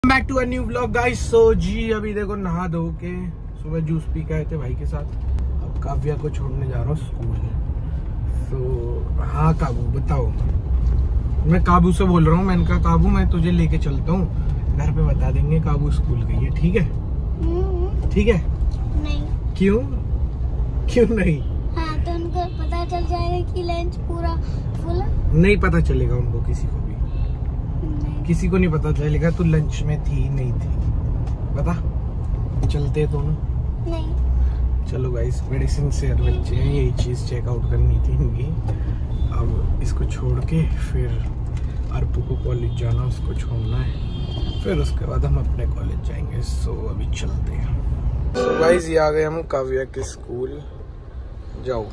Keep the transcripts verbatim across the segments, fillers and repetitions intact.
Back to a new vlog guys. So जी अभी देखो नहा धो के सुबह जूस पी के आए थे भाई के साथ। अब काव्या को छोड़ने जा रहा हूँ स्कूल। तो हाँ काबू बताओ, मैं काबू से बोल रहा हूँ। मैंने कहा काबू मैं तुझे लेके चलता हूँ, घर पे बता देंगे काबू स्कूल गई है। ठीक है ठीक है। नहीं। क्यों क्यों नहीं? हाँ तो उनको पता चल जाएगा कि लंच पूरा फुल है। नहीं पता चलेगा उनको, किसी को भी नहीं। किसी को नहीं पता चलेगा तू लंच में थी नहीं थी। बता चलते दोनों। नहीं। चलो गाइस, बड़े सिंसियर बच्चे हैं, यही चीज चेकआउट करनी थी इनकी। अब इसको छोड़ के फिर अर्पू को कॉलेज जाना, उसको छोड़ना है, फिर उसके बाद हम अपने कॉलेज जाएंगे। सो अभी चलते हैं। तो गाइस ये आ गए हम काव्या के स्कूल। जाओ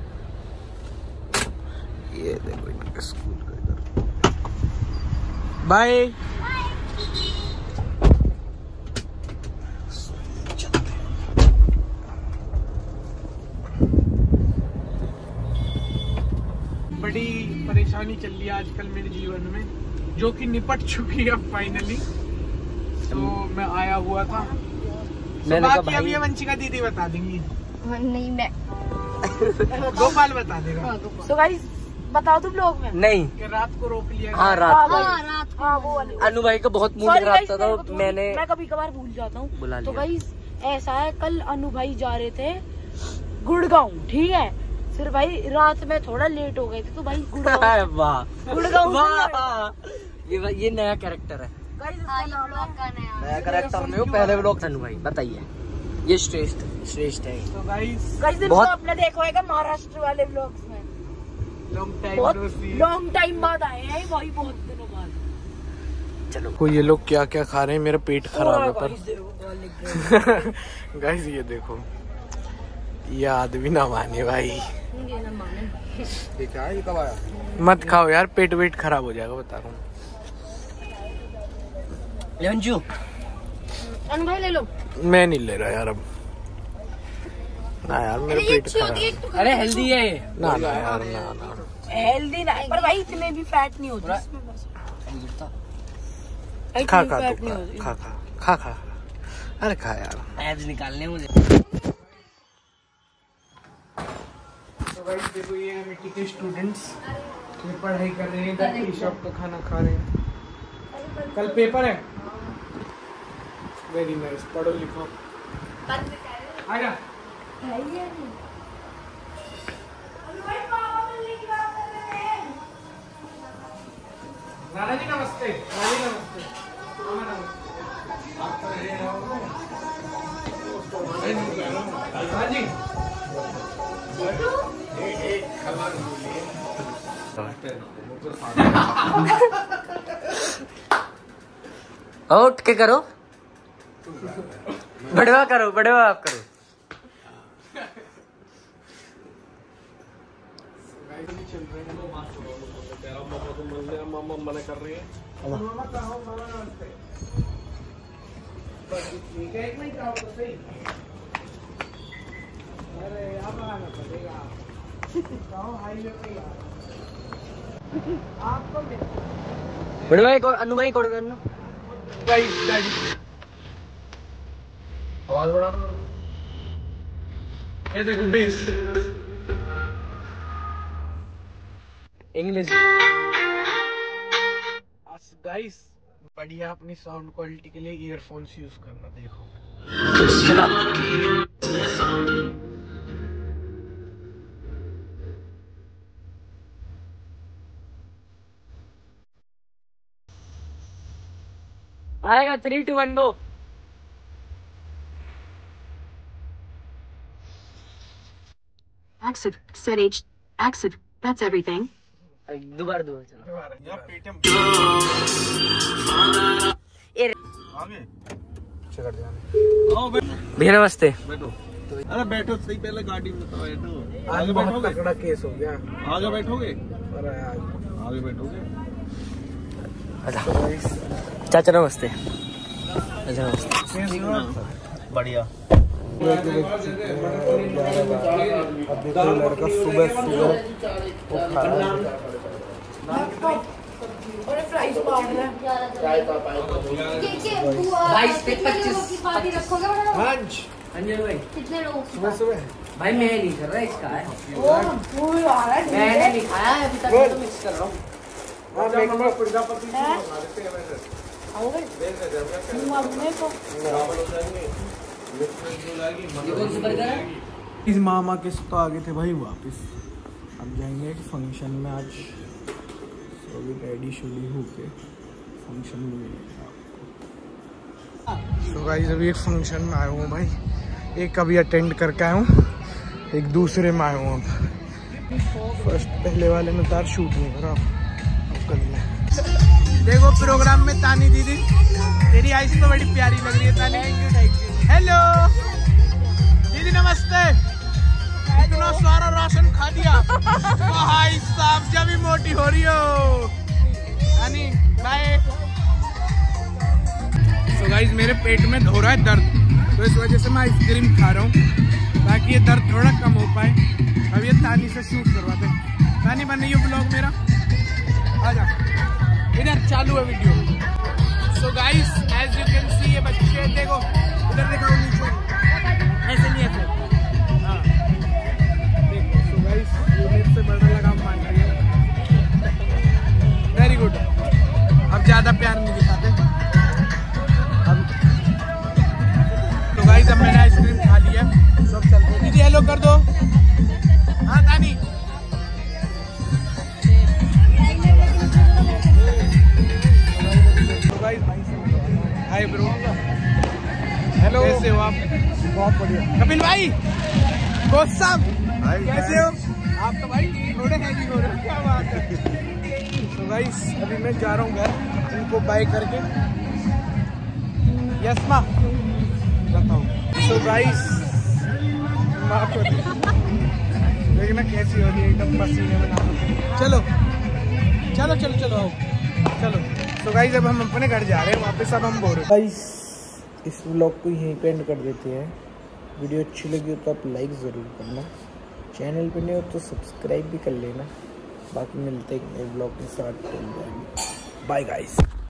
ये देखो इनके स्कूल का इधर। बाय। बड़ी परेशानी चल रही है आजकल मेरे जीवन में, जो कि निपट चुकी है फाइनली। तो मैं आया हुआ था, तो बाकी अभी वंशिका दीदी बता देंगी। नहीं मैं गोपाल बता देगा। तो गाइस बता दो ब्लॉग में। नहीं कि रात को रोक लिया। हाँ रात को। हाँ, रात को। हाँ वो वाली। अनु भाई का बहुत मूड खराब था तो मैंने मैं कभी कभार भूल जाता हूँ। बुला तो लिया। गाइस ऐसा है, कल अनु भाई जा रहे थे गुड़गांव, ठीक है। फिर भाई रात में थोड़ा लेट हो गए थे, तो भाई गुड़गांव वाह गुड़गांव वाह ये ये नया कैरेक्टर है। नया कैरेक्टर में वो पहले ब्लॉग था। अनु भाई बताइए, ये श्रेष्ठ श्रेष्ठ है। तो गाइस गाइस बहुत- आपने देखा होगा महाराष्ट्र वाले ब्लॉग्स में, लॉन्ग बहुत टाइम लॉन्ग टाइम बाद आए हैं भाई, बहुत दिनों बाद। चलो को ये लोग क्या क्या खा रहे हैं, मेरा पेट खराब है पर। गाइस ये देखो, ये आदमी ना माने भाई। ये क्या है, ये कब आया? मत खाओ यार, पेट वेट खराब हो जाएगा, बता रहा हूँ। अंजू अनु भाई ले लो। मैं नहीं ले रहा यार अब ना यार, मेरा पेट खराब है। अरे हेल्दी है ये। ना ना यार ना ना हेल्दी ना, पर भाई इतने भी फैट नहीं होता। खा खा तू खा खा खा खा अरे खा यार। एब्स निकालने मुझे। तो भाई देखो ये मिट्टी के स्टूडेंट्स ये पढ़ाई कर रहे हैं, इधर टी शॉप का खाना खा रहे हैं। कल पेपर है। वेरी नाइस, पढ़ो लिखो। आजा नाना जी नमस्ते। नाना जी नमस्ते। मामा नमस्ते। आप तो ये रहो। हाँ जी उठ के करो, बड़वा करो, बड़वा आप करो। मामा मना कर रही है। मामा कहो, मामा नमस्ते। ठीक है, एक मिनट आओ तो सही। अरे अब आना पड़ेगा। कहो हाईवे पे यार आपको बड़वा को अनु भाई कोड करना। गाइस डैडी आवाज बढ़ा। ये देखो बेस इंग्लिश। गाइस बढ़िया अपनी साउंड क्वालिटी के लिए ईयरफोन्स यूज करना। देखो आएगा three two one go. Exit, set H, exit, that's everything. दोबारा दोबारा चलो। यार पेटीएम ए आगे चढ़ जाने। भैया नमस्ते। बैठो। अरे बैठो सही, पहले गाड़ी में तो बैठो। आगे बैठोगे? तगड़ा केस हो गया। आगे बैठोगे? अरे यार आगे बैठोगे? चाचा नमस्ते। अच्छा नमस्ते। बढ़िया। अब देखो लड़का सुबह सुबह उठा और फ्राइज बांट रहा है। बाईस पे पच्चीस पार्टी रखोगे बड़ा? हाँ अंजन भाई कितने लोग? सुबह सुबह भाई मैं नहीं कर रहा इसका है। ओ फूल आ रहा है। मैंने नहीं खाया है अभी तक, मैं तो मिक्स कर रहा हूँ। हाँ मैं प्रजापति आओगे? मम्मी को ये कौन सी बर्गर है? इस मामा के तो आगे थे भाई वापस। अब जाएंगे एक फंक्शन में आज, तो अभी रेडी शुडी होके फंक्शन में मिलेगा आपको। तो गाइस अभी एक फंक्शन में आया हूँ भाई, एक अभी अटेंड करके आया हूँ, एक दूसरे में आया हूँ। अब फर्स्ट पहले वाले में तार शूट नहीं करा, अब कर लिया। देखो प्रोग्राम में तानी दीदी, तेरी आइस तो बड़ी प्यारी लग रही है तानी। हेलो दीदी नमस्ते। इतना सारा राशन खा दिया भाई साहब, जब भी मोटी हो रही हो। तानी बाय। सो गाइस मेरे पेट में हो रहा है दर्द, तो इस वजह से मैं आइसक्रीम खा रहा हूँ ताकि ये दर्द थोड़ा कम हो पाए। अब ये तानी से शूट करवाते हैं। तानी बन ये ब्लॉग मेरा, आजा इधर चालू है video. So guys as you can see ये बच्चे देखो, इधर देखो नीचे, ऐसे नहीं ऐसे। हाँ देखो। सो गाइस ये मेरे से बड़ा लगाम मान रही है, वेरी गुड। अब ज्यादा प्यार नहीं दिखाते। अब तो गाइस अब मैंने आइसक्रीम खा लिया, सब चलते हैं। दीदी हेलो कर दो। हाँ तानी हाय ब्रो, हेलो कैसे हो आप? बहुत बढ़िया। कपिल भाई, बोस साहब कैसे हो आप? तो भाई थोड़े हैवी हो रहे हो, क्या बात है। तो गाइस अभी मैं जा रहा हूँ घर, इनको बाय करके। यस माँ बताओ। तो गाइस देखना कैसी हो रही है, एकदम पसीने में नाम। चलो चलो चलो चलो आओ चलो। तो गाइस अब हम अपने घर जा रहे हैं वापस। अब हम बोर गाइस इस व्लॉग को यहीं पे एंड कर देते हैं। वीडियो अच्छी लगी हो तो आप लाइक ज़रूर करना, चैनल पे नहीं हो तो सब्सक्राइब भी कर लेना। बाकी मिलते हैं नए व्लॉग के साथ। Bye guys.